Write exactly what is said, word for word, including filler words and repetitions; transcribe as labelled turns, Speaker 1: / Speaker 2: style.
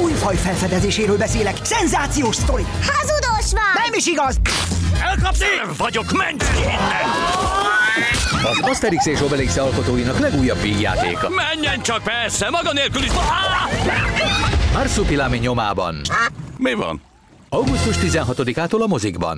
Speaker 1: új faj felfedezéséről beszélek. Szenzációs sztori.
Speaker 2: Hazudós vagy!
Speaker 1: Nem is igaz!
Speaker 3: Elkapsz? Én vagyok, menj ki innen!
Speaker 4: Az Asterix és Obelix alkotóinak legújabb vígjátéka.
Speaker 3: Menjen csak, persze, maga nélkül is...
Speaker 4: Marsupilami nyomában.
Speaker 3: Mi van?
Speaker 4: augusztus tizenhatodikától a mozikban.